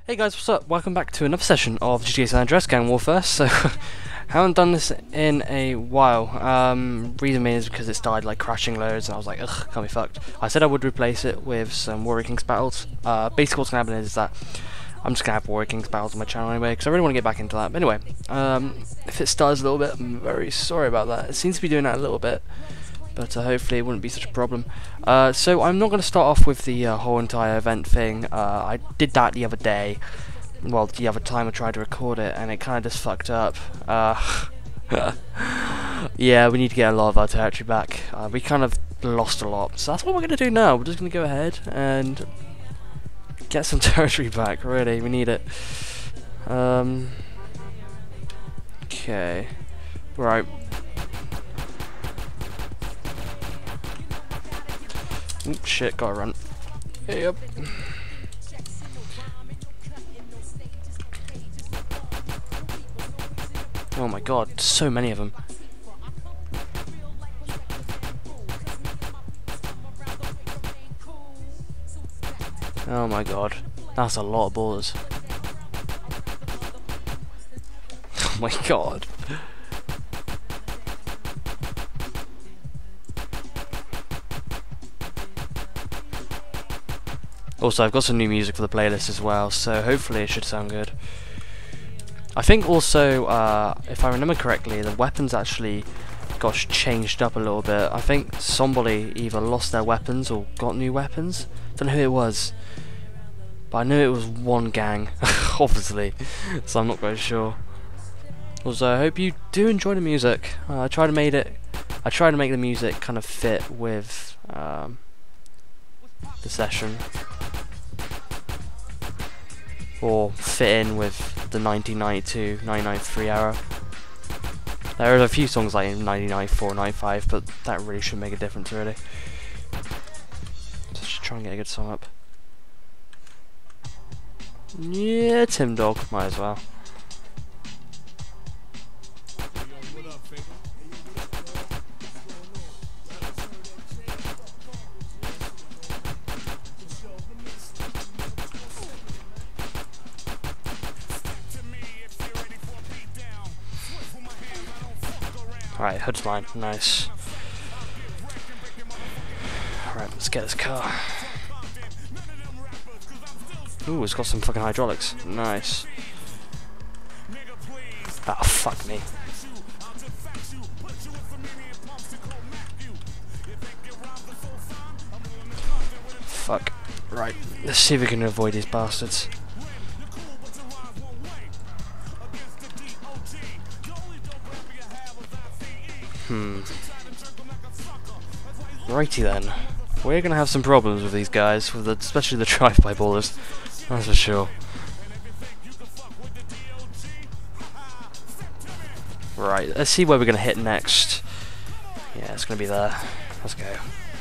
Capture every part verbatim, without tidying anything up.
Hey guys, what's up? Welcome back to another session of G T A San Andreas Gang Warfare. So, haven't done this in a while. Um, reason being is because it's died like crashing loads, and I was like, ugh, can't be fucked. I said I would replace it with some Warrior Kings battles. Uh, basically what's gonna happen is that I'm just gonna have Warrior Kings battles on my channel anyway, because I really want to get back into that. But anyway, um, if it stutters a little bit, I'm very sorry about that. It seems to be doing that a little bit, but uh, hopefully it wouldn't be such a problem. Uh, so I'm not going to start off with the uh, whole entire event thing. Uh, I did that the other day, well, the other time I tried to record it, and it kind of just fucked up. Uh, yeah, we need to get a lot of our territory back. Uh, we kind of lost a lot, so that's what we're going to do now. We're just going to go ahead and get some territory back, really. We need it. Um, okay. Right. Oop, shit, gotta run. Yep. Oh my god, so many of them. Oh my god, that's a lot of ballers. Oh my god. Also, I've got some new music for the playlist as well, so hopefully it should sound good. I think also, uh, if I remember correctly, the weapons actually got changed up a little bit. I think somebody either lost their weapons or got new weapons. Don't know who it was, but I knew it was one gang, obviously, so I'm not quite sure. Also, I hope you do enjoy the music. Uh, I try to make it. I try to make the music kind of fit with um, the session, or fit in with the nineteen ninety-two nineteen ninety-three era. There are a few songs like in nineteen ninety-four ninety-five, but that really shouldn't make a difference, really. Just try and get a good song up. Yeah, Tim Dog, might as well. Alright, hood's mine. Nice. Alright, let's get this car. Ooh, it's got some fucking hydraulics. Nice. Ah, oh, fuck me. Fuck. Right, let's see if we can avoid these bastards. Hmm. Righty then. We're gonna have some problems with these guys, with the, especially the drive-by ballers. That's for sure. Right, let's see where we're gonna hit next. Yeah, it's gonna be there. Let's go.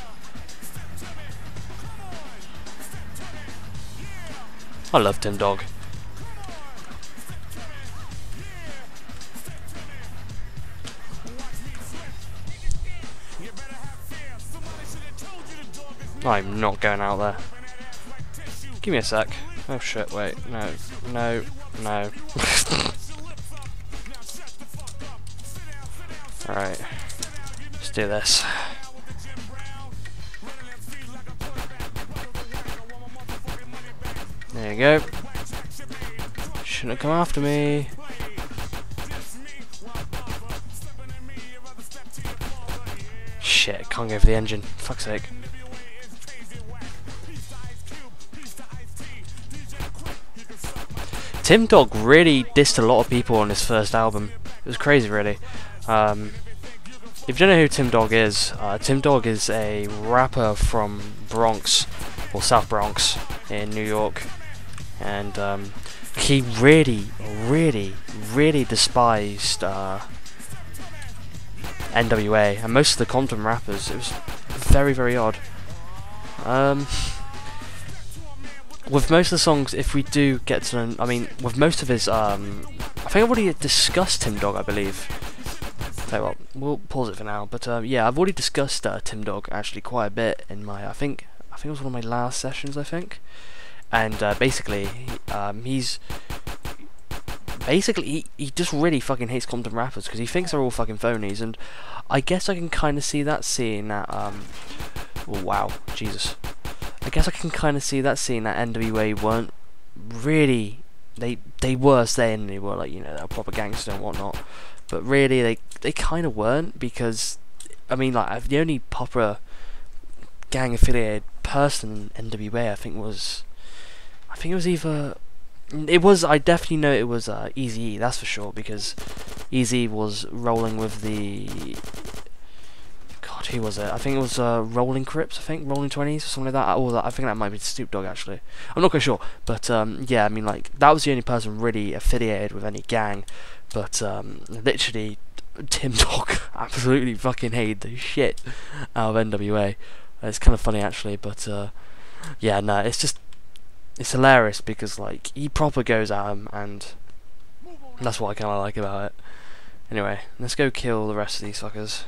I love Tim Dog. I'm not going out there. Give me a sec. Oh shit, wait. No. No. No. Alright. Let's do this. There you go. Shouldn't have come after me. Shit, can't go for the engine. Fuck's sake. Tim Dog really dissed a lot of people on his first album. It was crazy, really. Um, if you don't know who Tim Dog is, uh, Tim Dog is a rapper from Bronx, or South Bronx, in New York. And um, he really, really, really despised uh, N W A and most of the Compton rappers. It was very, very odd. Um... With most of the songs, if we do get to them, I mean, with most of his, um, I think I've already discussed Tim Dog, I believe. Tell you what, we'll pause it for now. But uh, yeah, I've already discussed uh, Tim Dog actually quite a bit in my, I think, I think it was one of my last sessions, I think. and uh, basically um, he's basically he, he just really fucking hates Compton rappers because he thinks they're all fucking phonies, and I guess I can kind of see that seeing that um oh, wow, Jesus, I guess I can kind of see that seeing that N W A weren't really, they they were saying they were like, you know, they're proper gangster and whatnot, but really they they kind of weren't, because I mean, like, the only proper gang affiliated person in N W A I think was I think it was either it was I definitely know it was uh, Eazy-E, that's for sure, because Eazy was rolling with the God, who was it? I think it was uh, Rolling Crips, I think Rolling Twenties or something like that. Or I think that might be Snoop Dogg actually. I'm not quite sure, but um, yeah, I mean, like, that was the only person really affiliated with any gang. But um, literally, Tim Dog absolutely fucking hated the shit out of N W A. It's kind of funny actually, but uh, yeah, no, it's just it's hilarious because like he proper goes at him, and that's what I kind of like about it. Anyway, let's go kill the rest of these fuckers.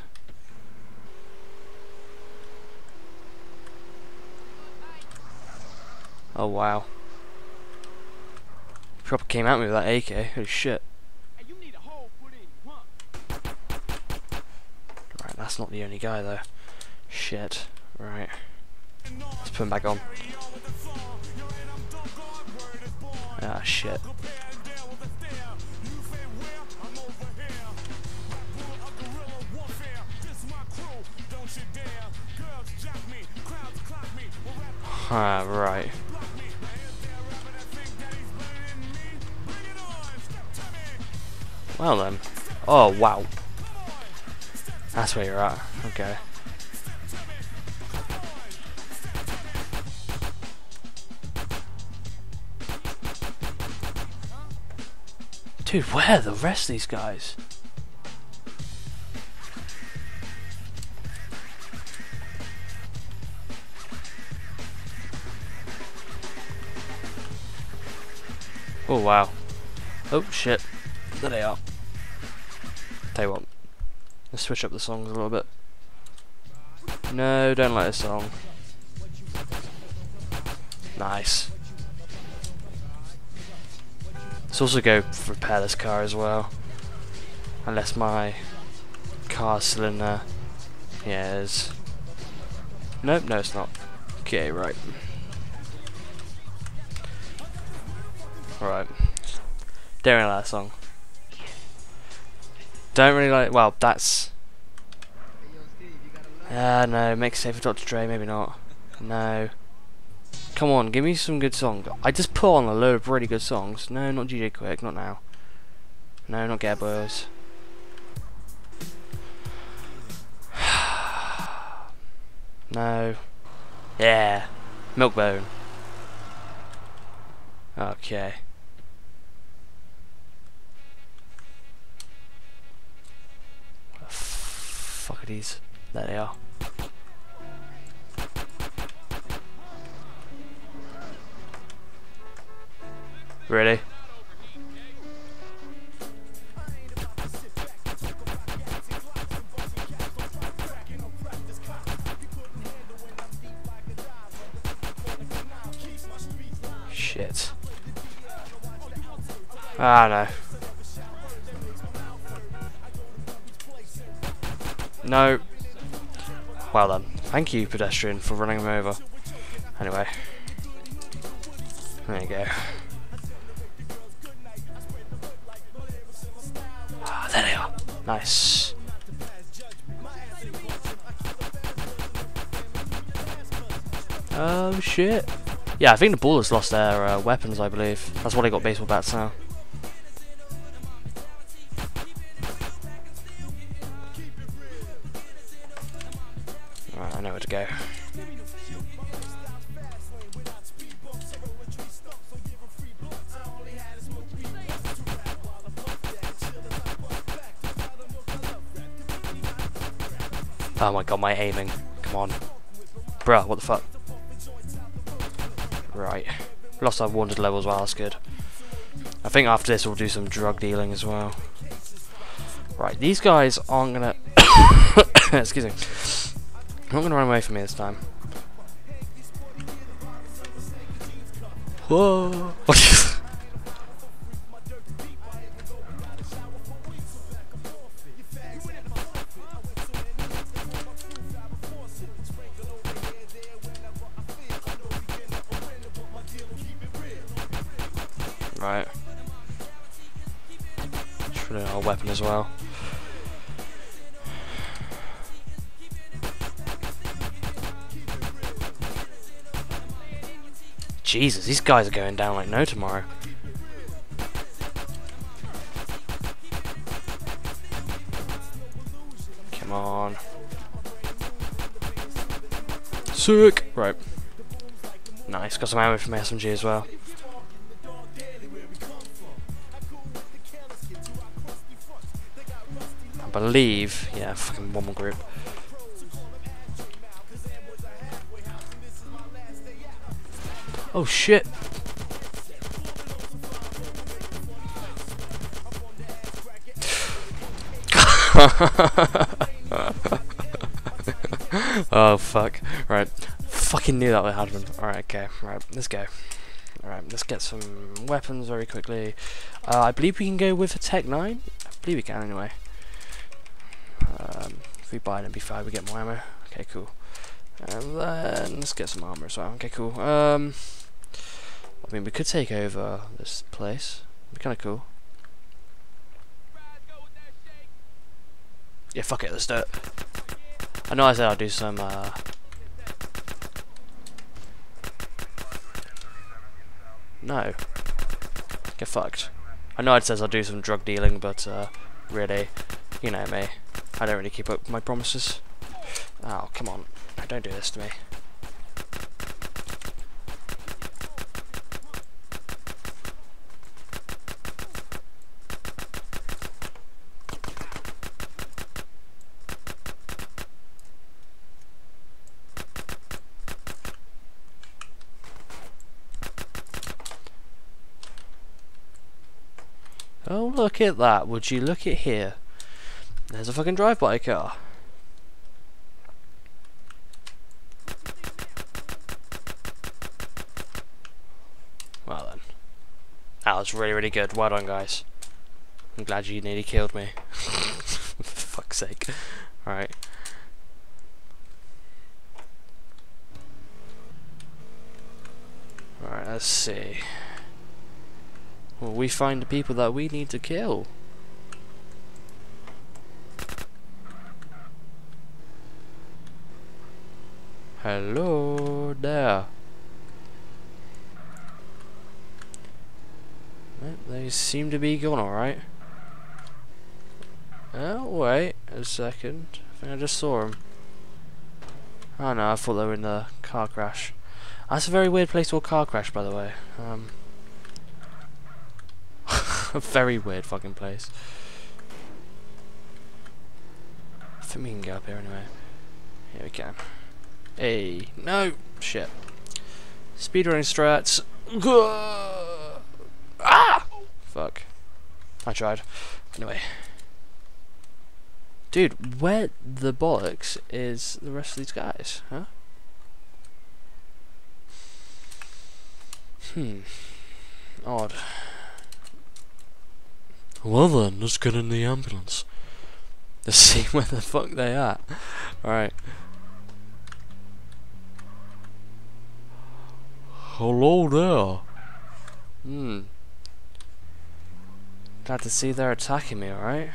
Oh wow. Proper came at me with that A K, holy shit. Right, that's not the only guy though. Shit. Right. Let's put him back on. Ah, shit. Ah, right. Well then. Oh, wow. That's where you're at. Okay. Dude, where are the rest of these guys? Oh wow. Oh shit. There they are. Tell you what. Let's switch up the songs a little bit. No, don't like this song. Nice. Let's also go repair this car as well. Unless my car's still in there. Yeah, it is. Nope, no it's not. Okay, right. Right. Don't really like that song. Don't really like, well, that's... Ah, uh, no, make safe for Doctor Dre, maybe not. No. Come on, give me some good songs. I just put on a load of really good songs. No, not D J Quick, not now. No, not Get Boys. No. Yeah. Milkbone. Okay. What the fuck are these? There they are. Really? Shit. Ah, no. No. Well done. Thank you, pedestrian, for running him over. Anyway. There you go. Ah, there they are. Nice. Oh, shit. Yeah, I think the Ballers lost their uh, weapons, I believe. That's why they got baseball bats now. Right, I know where to go. Oh my god, my aiming. Come on. Bruh, what the fuck? Right. Lost our wanted level as well, that's good. I think after this we'll do some drug dealing as well. Right, these guys aren't gonna... Excuse me. They're not gonna run away from me this time. Whoa. Right. Just put in our weapon as well. Jesus, these guys are going down like no tomorrow. Come on. Sick! Right. Nice, got some ammo from S M G as well. I believe, yeah, fucking one more group. Oh shit! Oh fuck! Right, fucking knew that would happen. All right, okay, right, let's go. All right, let's get some weapons very quickly. Uh, I believe we can go with a Tech nine. I believe we can anyway. Um, if we buy an M P five, we get more ammo. Okay, cool. And then let's get some armor as well. Okay, cool. Um. I mean, we could take over this place. It'd be kind of cool. Yeah, fuck it, let's do it. I know I said I'll do some, uh... No. Get fucked. I know it says I'll do some drug dealing, but, uh, really, you know me. I don't really keep up with my promises. Oh, come on. Don't do this to me. Oh, look at that. Would you look at here? There's a fucking drive-by car. Well then. That was really, really good. Well done, guys. I'm glad you nearly killed me. For fuck's sake. Alright. Alright, let's see. Well, we find the people that we need to kill. Hello there. Well, they seem to be gone alright. Oh, wait a second. I think I just saw them. Oh no, I thought they were in the car crash. That's a very weird place for a car crash, by the way. Um, a very weird fucking place. I think we can go up here anyway. Here we can. Hey, no! Shit. Speedrunning strats. Ah! Fuck. I tried. Anyway. Dude, where the bollocks is the rest of these guys, huh? Hmm. Odd. Well then, let's get in the ambulance. Let's see where the fuck they are. Alright. Hello there. Hmm. Glad to see they're attacking me, alright?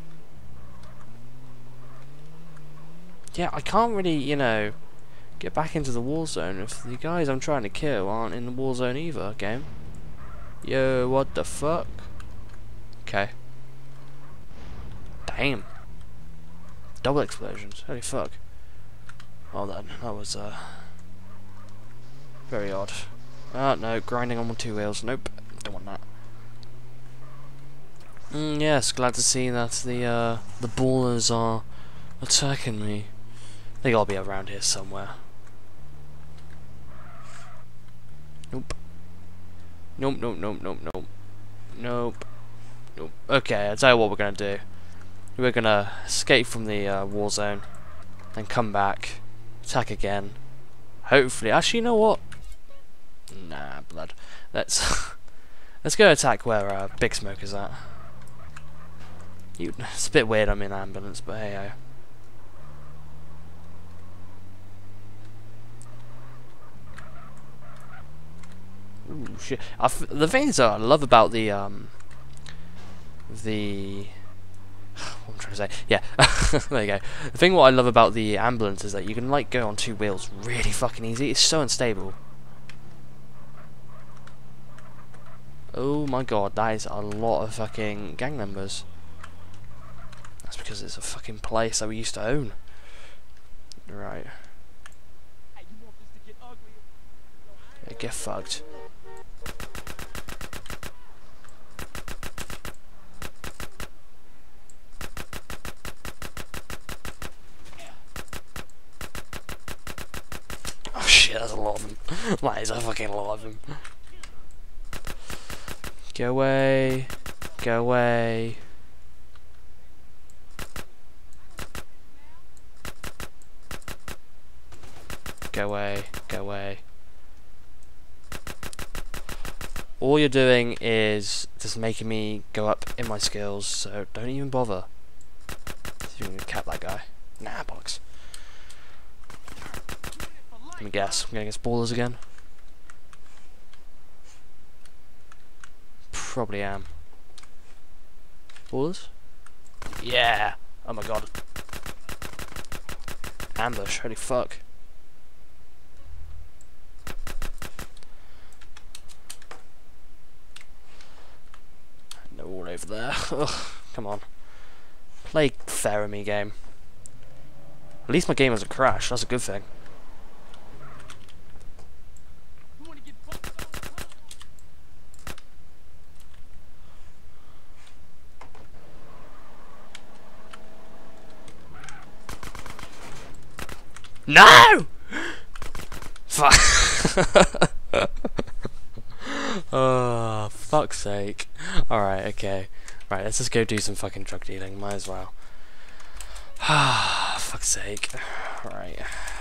Yeah, I can't really, you know, get back into the war zone if the guys I'm trying to kill aren't in the war zone either, game. Yo, what the fuck? Okay. Damn. Double explosions. Holy fuck. Well then, that was, uh... very odd. Ah, uh, no, grinding on two wheels. Nope, don't want that. Mm, yes, glad to see that the, uh, the ballers are attacking me. They gotta be around here somewhere. Nope. Nope, nope, nope, nope, nope. Nope. Nope. Okay, I'll tell you what we're gonna do. We're gonna escape from the uh, war zone, then come back, attack again. Hopefully, actually, you know what? Nah, blood. Let's let's go attack where uh, Big Smoke is at. You, it's a bit weird I'm in ambulance, but hey oh. Ooh, shit. I f the things that I love about the um the what I'm trying to say, yeah, there you go. The thing what I love about the ambulance is that you can like go on two wheels really fucking easy. It's so unstable. Oh my god, that is a lot of fucking gang members. That's because it's a fucking place that we used to own. Right. Yeah, get fucked. Oh shit, that's a lot of them. That is a fucking lot of them. Go away. Go away. Go away. Go away. All you're doing is just making me go up in my skills, so don't even bother. See if you can cap that guy. Nah, bollocks. Let me guess. I'm going against ballers again. Probably am. Ballers? Yeah! Oh my god. Ambush, holy fuck. No all over there. Ugh, come on. Play fair in me game. At least my game hasn't crashed, that's a good thing. No! Fuck. Oh, fuck's sake. Alright, okay. Right, let's just go do some fucking drug dealing. Might as well. Ah, fuck's sake. Alright.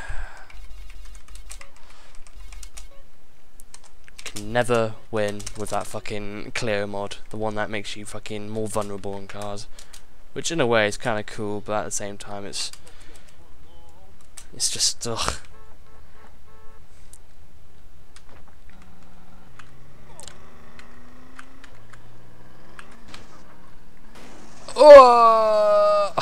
Can never win with that fucking Clio mod. The one that makes you fucking more vulnerable in cars. Which in a way is kind of cool, but at the same time it's... It's just, ugh. Oh!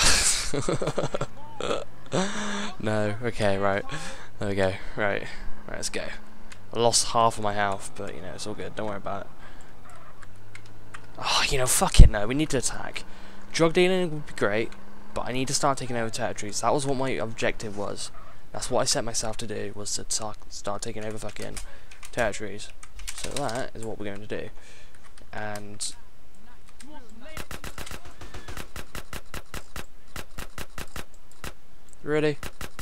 No, okay, right. There we go, right. Right, let's go. I lost half of my health, but you know, it's all good, don't worry about it. Oh, you know, fuck it, no, we need to attack. Drug dealing would be great, but I need to start taking over territories. That was what my objective was. That's what I set myself to do, was to start taking over fucking territories. So that is what we're going to do. And... Ready?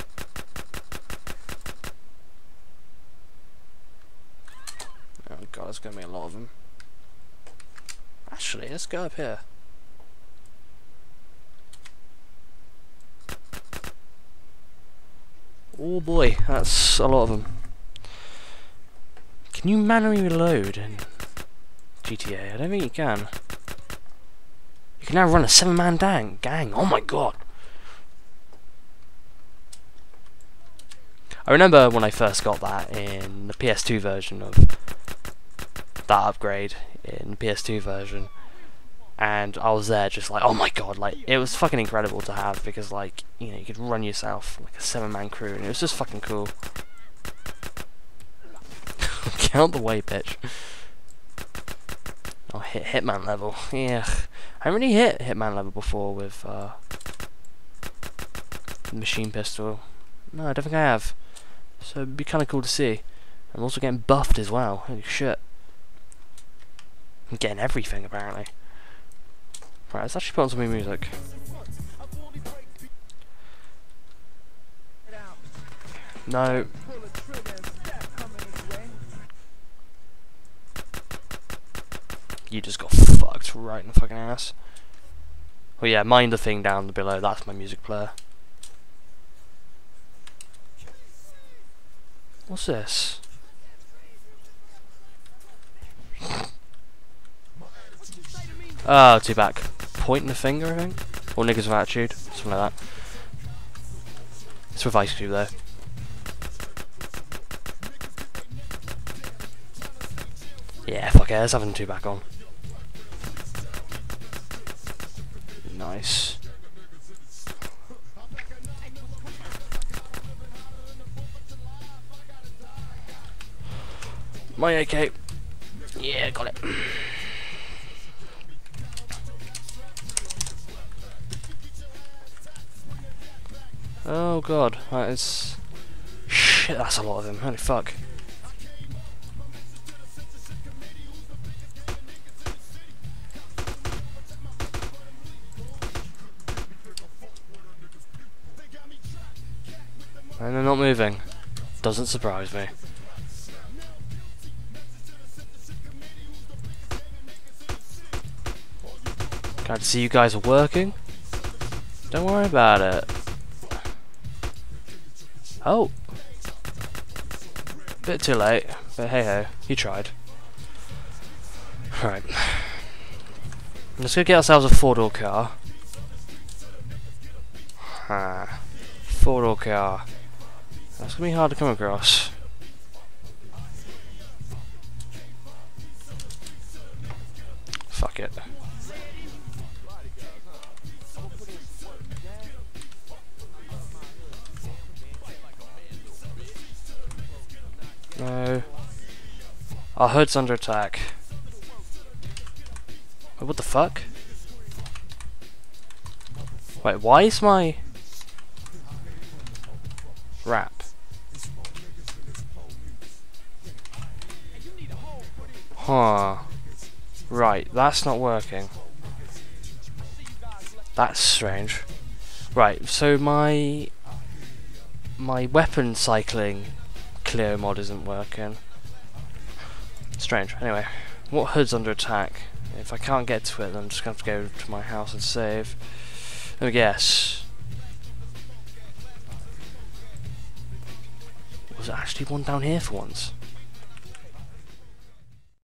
Oh god, there's going to be a lot of them. Actually, let's go up here. Oh boy, that's a lot of them. Can you manually reload in G T A? I don't think you can. You can now run a seven-man gang. Gang. Oh my god. I remember when I first got that in the P S two version of that upgrade in the P S two version. And I was there just like, oh my god, like, it was fucking incredible to have, because, like, you know, you could run yourself like a seven-man crew, and it was just fucking cool. Get out the way, bitch. Oh, hit Hitman level. Yeah. I haven't really hit Hitman level before with, uh, the machine pistol. No, I don't think I have. So it'd be kind of cool to see. I'm also getting buffed as well. Holy shit. I'm getting everything, apparently. Right, let's actually put on some new music. No. You just got fucked right in the fucking ass. Well, yeah, mind the thing down below. That's my music player. What's this? Oh, two back. Pointing the finger, I think? Or niggas with attitude. Something like that. It's with Ice Cube, though. Yeah, fuck it, let's have them two back on. Nice. My A K. Yeah, got it. Oh god, that is... Shit, that's a lot of him, holy fuck. And they're not moving. Doesn't surprise me. Glad to see you guys are working. Don't worry about it. Oh! Bit too late, but hey ho, you tried. Right. Let's go get ourselves a four-door car. Ah. Four-door car. That's gonna be hard to come across. Fuck it. No. Our hood's under attack. Wait, what the fuck? Wait, why is my wrap? Huh. Right, that's not working. That's strange. Right, so my my weapon cycling Clio mod isn't working. Strange. Anyway, what hood's under attack? If I can't get to it, then I'm just gonna have to go to my house and save. Let me guess. Was it actually one down here for once?